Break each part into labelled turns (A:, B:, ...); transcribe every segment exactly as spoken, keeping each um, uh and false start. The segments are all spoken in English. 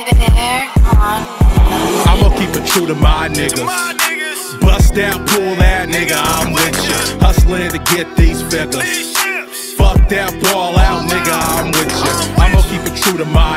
A: I'ma keep it true to my niggas. Bust out, pull that nigga, I'm with ya. Hustling to get these figures. Fuck that, ball out, nigga, I'm with ya. I'ma keep it true to my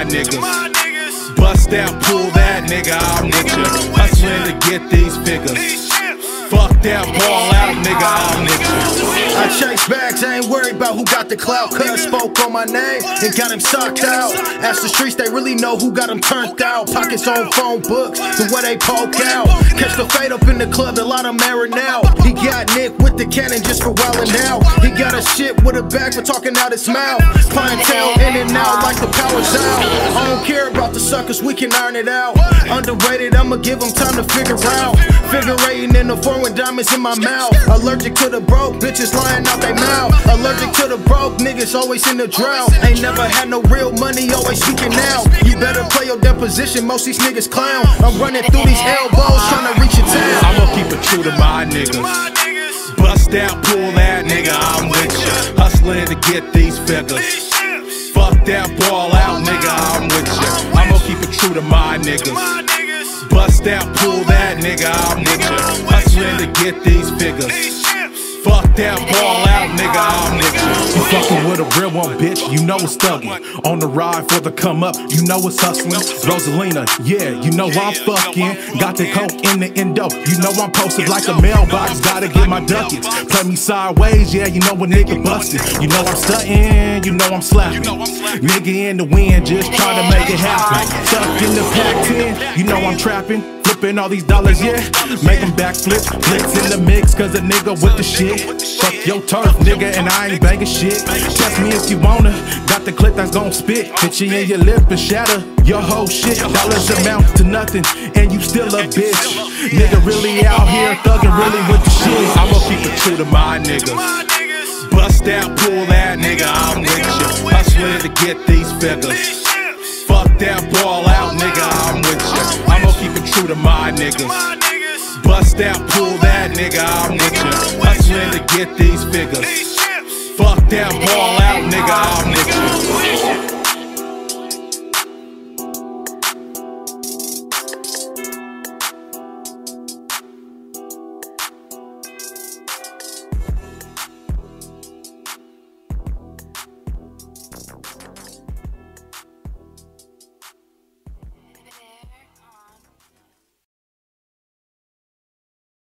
A: niggas. Bust out, pull that, nigga, I'm with ya. Hustling to get these figures. Fuck that, ball out, nigga, I'm with ya.
B: I chase bags, I ain't worried about who got the clout. Cuz spoke on my name and got him socked out. Ask the streets, they really know who got him turned out. Pockets on phone books, the way they poke out. Catch the fade up in the club, a lot of married now. He got Nick with the cannon just for wildin' out. He got a shit with a bag for talking out his mouth. Clientele in and out like the power's out. I don't care about the suckers, we can iron it out. Underrated, I'ma give them time to figure out. Figurating in the form with diamonds in my mouth. Allergic to the broke, bitches lying out they mouth. Allergic to the broke, niggas always in the drought. Ain't never had no real money, always speaking out. You better play your deposition, most these niggas clown. I'm running through these elbows, trying to reach your town.
A: I'ma keep it true to my niggas. Bust out, pull that, nigga, I'm with ya. Hustling to get these figures. Fuck that, ball out, nigga, I'm with ya. I'ma keep it true to my niggas. Bust out, pull that, nigga, I'm with ya. Hustling to get these figures. Fuck that, ball out, nigga, I'm with ya.
C: You fucking with a real one, bitch, you know it's thuggin'. On the ride for the come up, you know it's hustlin'. Rosalina, yeah, you know I'm fucking. Got the coke in the endo, you know I'm posted like a mailbox. Gotta get my ducats. Play me sideways, yeah, you know a nigga busted. You know I'm stuntin', you know I'm slapping. Nigga in the wind, just trying to make it happen. Stuck in the Pac ten, you know I'm trapping. Flipping all these dollars, yeah. Make them backflip. Blitz in the mix, cause a nigga with the shit. Fuck your turf, nigga, and I ain't banging shit. Test me if you wanna. Got the clip that's gon' spit. Hit you in your lip and shatter your whole shit. Dollars amount to nothing, and you still a bitch. Nigga really out here thuggin' really with the shit.
A: I'ma keep it true to my niggas. Bust out, pull that, nigga, I'm with ya. Hustling to get these figures. Fuck that, ball out, nigga, I'm with ya. I'ma keep it true to my niggas. Bust out, pull that, nigga, I'm with ya. Hustling to get these figures. Fuck that, ball out, nigga, I'm with ya.